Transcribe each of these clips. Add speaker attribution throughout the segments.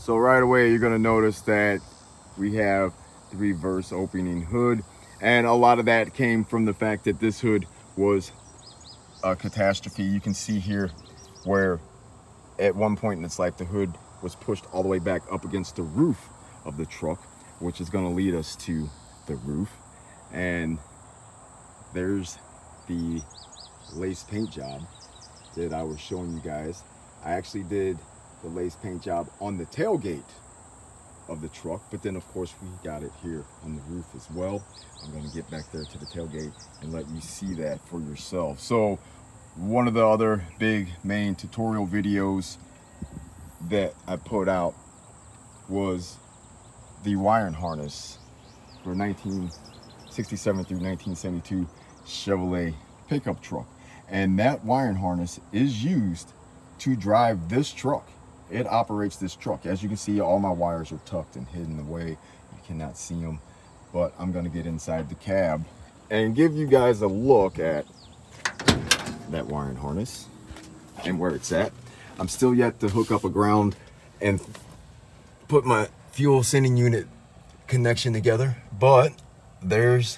Speaker 1: So right away you're going to notice that we have the reverse opening hood, and a lot of that came from the fact that this hood was a catastrophe. You can see here where at one point in its life the hood was pushed all the way back up against the roof of the truck, which is going to lead us to the roof. And there's the lace paint job that I was showing you guys. I actually did the lace paint job on the tailgate of the truck, but then of course we got it here on the roof as well. I'm going to get back there to the tailgate and let you see that for yourself. So one of the other big main tutorial videos that I put out was the wiring harness for 1967 through 1972 Chevrolet pickup truck, and that wiring harness is used to drive this truck. It operates this truck. As you can see, all my wires are tucked and hidden away. You cannot see them, but I'm going to get inside the cab and give you guys a look at that wiring harness and where it's at. I'm still yet to hook up a ground and put my fuel sending unit connection together, but there's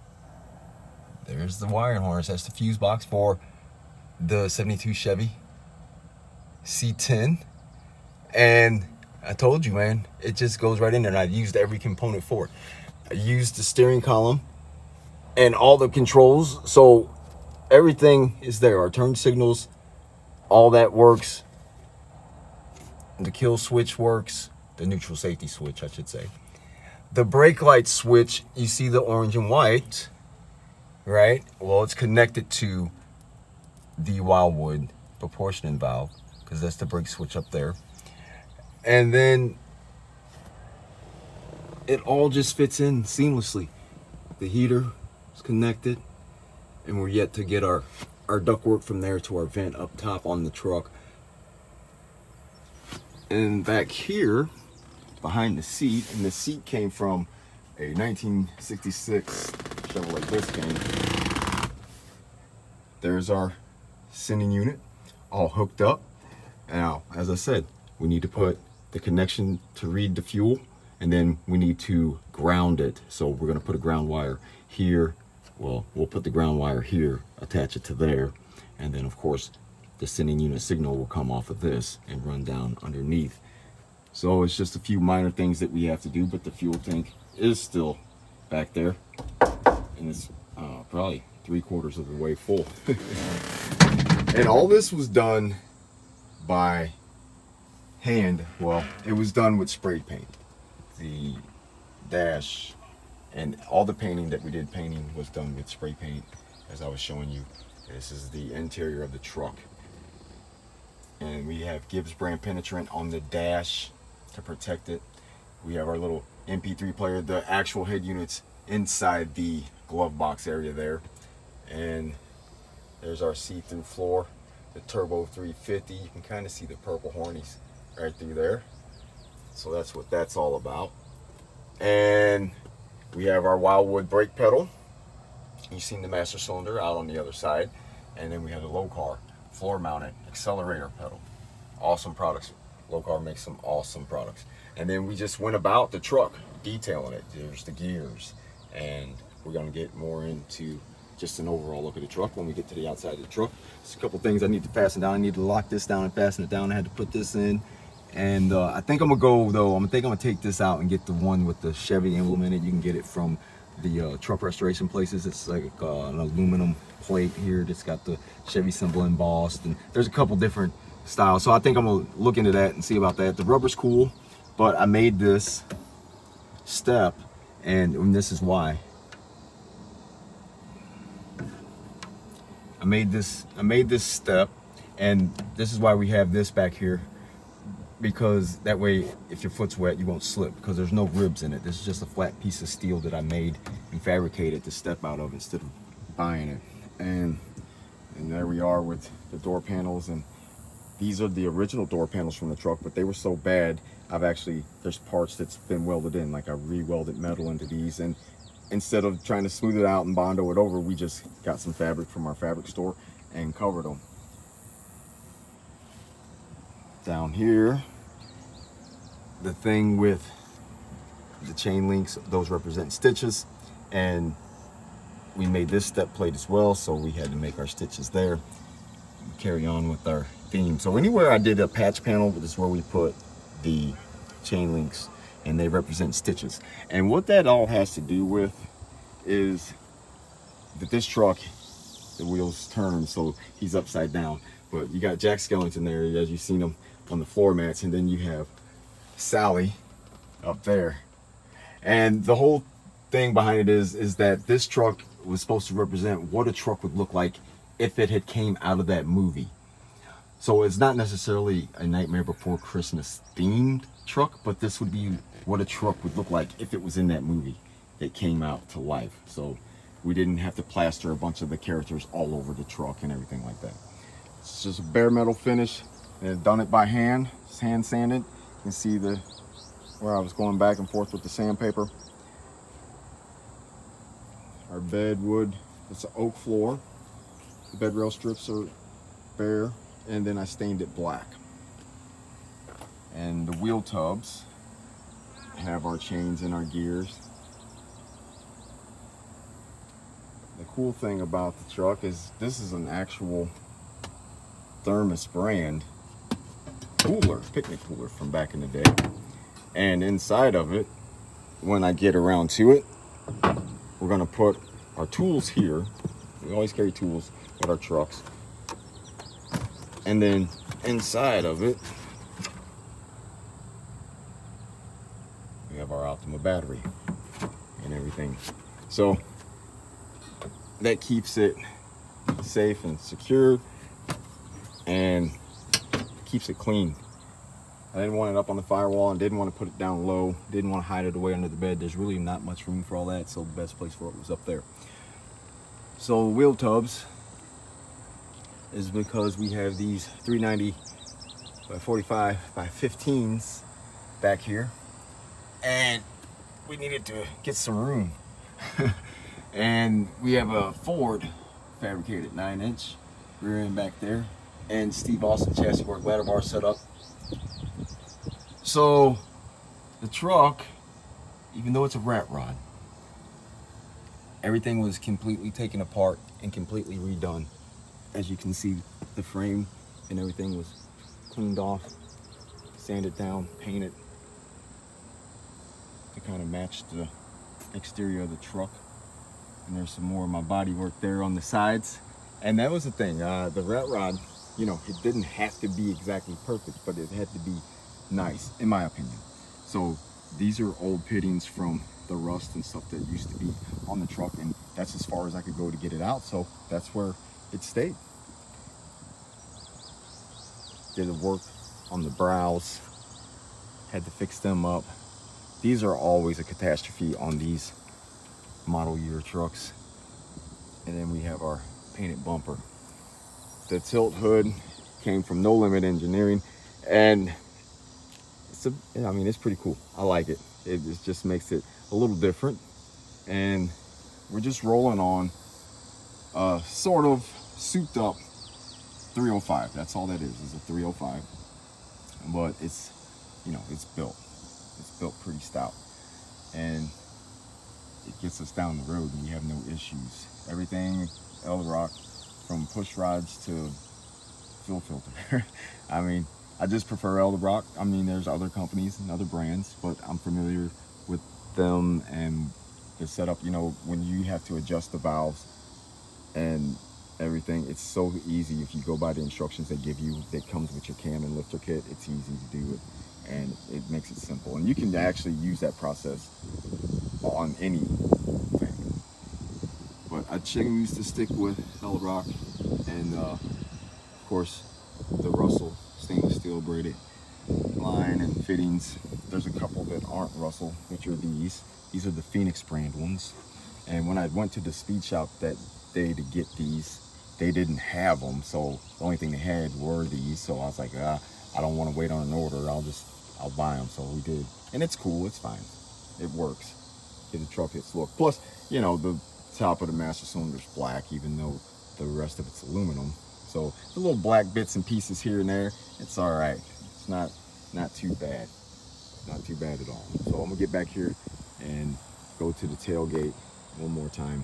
Speaker 1: the wiring harness. That's the fuse box for the 72 Chevy C10. And I told you, man, it just goes right in there, and I used every component for it. I used the steering column and all the controls, so everything is there. Our turn signals, all that works. The kill switch works, the neutral safety switch, I should say. The brake light switch, you see the orange and white, right? Well, it's connected to the Wildwood proportioning valve, because that's the brake switch up there. And then it all just fits in seamlessly. The heater is connected, and we're yet to get our ductwork from there to our vent up top on the truck. And back here behind the seat, and the seat came from a 1966 Chevrolet Biscayne. There's our sending unit all hooked up. Now, as I said, we need to put the connection to read the fuel, and then we need to ground it. So we're going to put a ground wire here. Well, we'll put the ground wire here, attach it to there, and then of course the sending unit signal will come off of this and run down underneath. So it's just a few minor things that we have to do, but the fuel tank is still back there, and it's probably 3/4 of the way full. And all this was done by hand. Well, it was done with spray paint. The dash and all the painting that we did was done with spray paint, as I was showing you. This is the interior of the truck, and we have Gibbs brand penetrant on the dash to protect it. We have our little MP3 player, the actual head units inside the glove box area there, and there's our see-through floor, the turbo 350. You can kind of see the purple hornies right through there, so that's what that's all about. And we have our Wildwood brake pedal. You've seen the master cylinder out on the other side, and then we have the low car floor mounted accelerator pedal. Awesome products. Low car makes some awesome products. And then we just went about the truck detailing it. There's the gears, and we're going to get more into just an overall look at the truck when we get to the outside of the truck. There's a couple things I need to fasten down. I need to lock this down and fasten it down. I had to put this in, and I think I'm gonna go though. I'm gonna take this out and get the one with the Chevy emblem in it. You can get it from the truck restoration places. It's like an aluminum plate here that's got the Chevy symbol embossed, and there's a couple different styles. So I think I'm gonna look into that and see about that. The rubber's cool, but I made this step, and this is why. I made this step, and this is why we have this back here, because that way if your foot's wet you won't slip, because there's no ribs in it. This is just a flat piece of steel that I made and fabricated to step out of instead of buying it. And there we are with the door panels, and these are the original door panels from the truck, but they were so bad there's parts that's been welded in, like I re-welded metal into these, and instead of trying to smooth it out and bondo it over, we just got some fabric from our fabric store and covered them. Down here the thing with the chain links, those represent stitches, and we made this step plate as well, so we had to make our stitches there. Carry on with our theme. So anywhere I did a patch panel, this is where we put the chain links, and they represent stitches. And what that all has to do with is that this truck, the wheels turn, so he's upside down. But you got Jack Skellington there, as you've seen him on the floor mats, and then you have Sally up there. And the whole thing behind it is that this truck was supposed to represent what a truck would look like if it had came out of that movie. So it's not necessarily a Nightmare Before Christmas themed truck, but this would be what a truck would look like if it was in that movie that came out to life. So we didn't have to plaster a bunch of the characters all over the truck and everything like that. It's just a bare metal finish, and done it by hand. It's hand sanded. You can see where I was going back and forth with the sandpaper. Our bed wood, it's an oak floor. The bed rail strips are bare, and then I stained it black. And the wheel tubs have our chains and our gears. The cool thing about the truck is this is an actual Thermos brand cooler, picnic cooler from back in the day. And inside of it, when I get around to it, we're gonna put our tools here. We always carry tools with our trucks. And then inside of it, we have our Optima battery and everything. So that keeps it safe and secure and keeps it clean. I didn't want it up on the firewall and didn't want to put it down low. Didn't want to hide it away under the bed. There's really not much room for all that, so the best place for it was up there. So the wheel tubs is because we have these 390 by 45 by 15s back here, and we needed to get some room. And we have a Ford fabricated 9-inch rear end back there, and Steve Austin chassis work ladder bar set up. So the truck, even though it's a rat rod, everything was completely taken apart and completely redone. As you can see, the frame and everything was cleaned off, sanded down, painted to kind of match the exterior of the truck. And there's some more of my body work there on the sides. And that was the thing, the rat rod, you know, it didn't have to be exactly perfect, but it had to be nice, in my opinion. So these are old pittings from the rust and stuff that used to be on the truck, and that's as far as I could go to get it out, so that's where it stayed. Did the work on the brows, had to fix them up. These are always a catastrophe on these model year trucks. And then we have our painted bumper. The tilt hood came from No Limit Engineering, and I mean, it's pretty cool. I like it. It just makes it a little different. And we're just rolling on a sort of souped up 305. That's all that is a 305. But it's, you know, it's built pretty stout. And it gets us down the road and we have no issues. Everything Eldrock, from push rods to fuel filter. I mean, I just prefer Eldrock. I mean, there's other companies and other brands, but I'm familiar with them and the setup. You know, when you have to adjust the valves and everything, it's so easy if you go by the instructions they give you that comes with your cam and lifter kit. It's easy to do it, and it makes it simple. And you can actually use that process on anything. But I choose to stick with Eldrock and of course the Russell stainless steel braided line and fittings. There's a couple that aren't Russell, which are these. These are the Phoenix brand ones. And when I went to the speed shop that day to get these, they didn't have them. So the only thing they had were these. So I was like, I don't want to wait on an order. I'll buy them. So we did. And it's cool. It's fine. It works. Get the truck its look. Plus, you know, the top of the master cylinder is black, even though the rest of it's aluminum. So the little black bits and pieces here and there, it's all right. It's not too bad. Not too bad at all. So I'm gonna get back here and go to the tailgate one more time,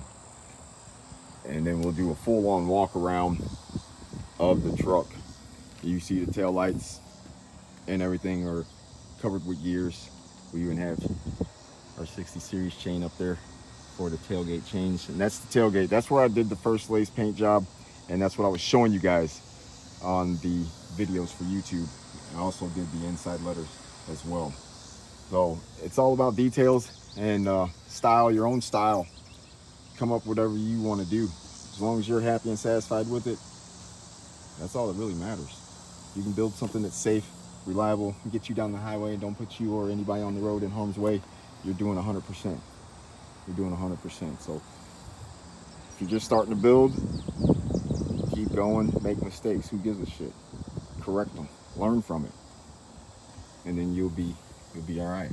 Speaker 1: and then we'll do a full-on walk around of the truck. You see the tail lights and everything are covered with gears. We even have our 60 series chain up there for the tailgate change, and that's the tailgate. That's where I did the first lace paint job, and that's what I was showing you guys on the videos for YouTube. I also did the inside letters as well. So it's all about details and style, your own style. Come up with whatever you want to do. As long as you're happy and satisfied with it, that's all that really matters. You can build something that's safe, reliable, and get you down the highway and don't put you or anybody on the road in harm's way. You're doing 100%. You're doing 100%. So if you're just starting to build, keep going, make mistakes. Who gives a shit? Correct them, learn from it, and then you'll be all right.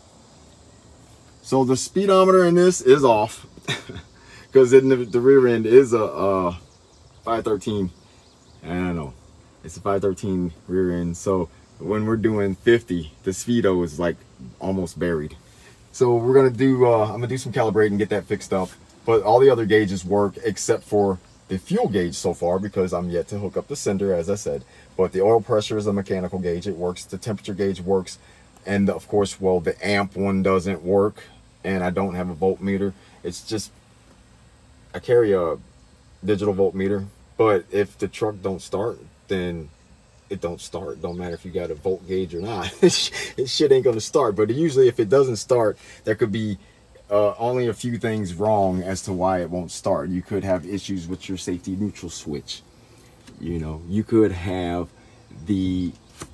Speaker 1: So the speedometer in this is off because in the rear end is a 513. I don't know, it's a 513 rear end. So when we're doing 50, the speedo is like almost buried. So we're gonna do I'm gonna do some calibrating, get that fixed up. But all the other gauges work except for the fuel gauge so far, because I'm yet to hook up the sender, as I said. But the oil pressure is a mechanical gauge, it works. The temperature gauge works, and of course, well, the amp one doesn't work, and I don't have a voltmeter. It's just, I carry a digital voltmeter, but if the truck don't start, then it don't start. Don't matter if you got a volt gauge or not. It shit ain't gonna start. But usually if it doesn't start, there could be only a few things wrong as to why it won't start. You could have issues with your safety neutral switch. You know, you could have the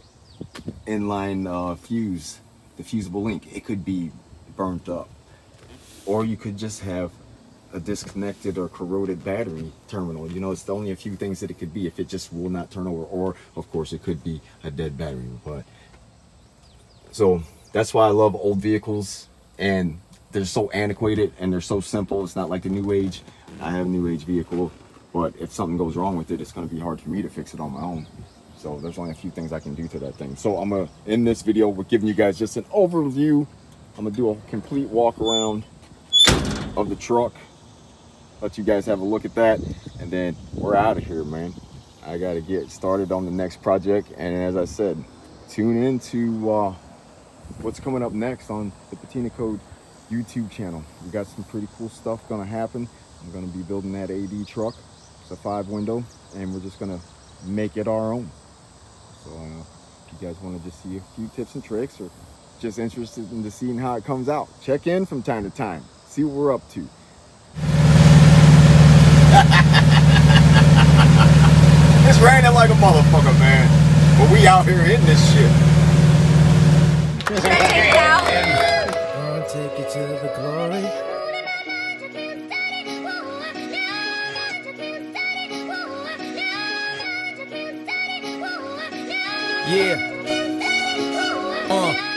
Speaker 1: inline fuse, the fusible link. It could be burnt up. Or you could just have a disconnected or corroded battery terminal. You know, it's only a few things that it could be if it just will not turn over. Or of course it could be a dead battery. But so that's why I love old vehicles, and they're so antiquated and they're so simple. It's not like the new age. I have a new age vehicle, but if something goes wrong with it, it's going to be hard for me to fix it on my own. So there's only a few things I can do to that thing. So I'm gonna, in this video, we're giving you guys just an overview. I'm gonna do a complete walk around of the truck, let you guys have a look at that, and then we're out of here, man. I gotta get started on the next project, and as I said, tune in to what's coming up next on the Patinacode YouTube channel. We got some pretty cool stuff gonna happen. I'm gonna be building that AD truck. It's a 5-window, and we're just gonna make it our own. So if you guys want to just see a few tips and tricks, or just interested in seeing how it comes out, check in from time to time, see what we're up to. It's raining like a motherfucker, man, but we out here in this shit.
Speaker 2: Check it out.
Speaker 3: Gonna take you to the glory. Yeah.